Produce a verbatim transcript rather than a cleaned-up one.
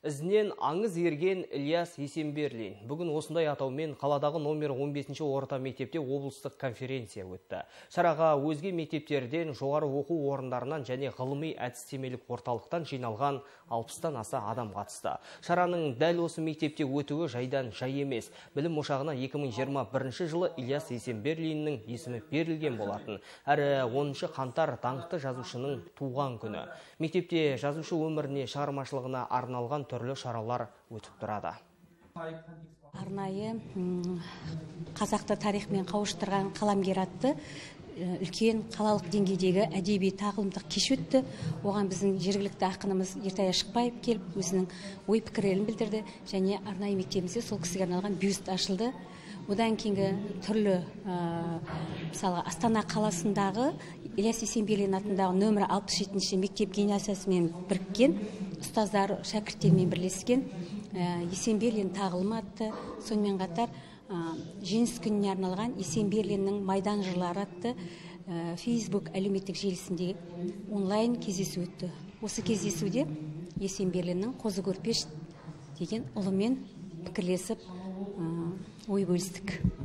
Ізінен аңыз ерген Ильяс Есенберлин. Бүгін осындай атаумен қаладағы номер он бесінші орта мектепте облыстық конференция өтті. Шараға өзге мектептерден, жоғары оқу орындарынан және ғылыми әдістемелік орталықтан жиналған алпыстан аса адам қатысты. Шараның дәл осы мектепте өтуі жайдан жай емес. Білім ошағына екі мың жиырма бірінші жылы Ильяс Есенберлиннің есімі берілген болатын. Әрі оныншы қаңтар даңқты жазушының туған күні. Мектепте жазушы өміріне, шығармашылығына арналған түрлі шаралар өтіп тұрады. Арнайы қазақты тарихымен қауыштырған қаламгер атты үлкен қалалық деңгейдегі әдеби тағылымдық кеш өтті. Оған біздің жергілікті ақынымыз Ертай Ашықбаев келіп, өзінің ой пікірлерін білдірді және арнайы мектебімізде сол кісіге арналған бюст ашылды. Одан кейінгі түрлі, мысалы, Астана қаласындағы Ильяс Есенберлин атындағы нөмірі алпыс жетінші мектеп гимназиясымен біріккен, ұстаздар шәкірттермен бірлескен Есенберлин тағылымы атты, сонымен қатар жеңіс күніне арналған Есенберлиннің майдан жырлары атты Facebook әлеуметтік желісінде онлайн кездесу өтті. Осы кездесуде Есенберлиннің Қозы көрпеш деген ұлымен пікірлесіп ой бөлістік.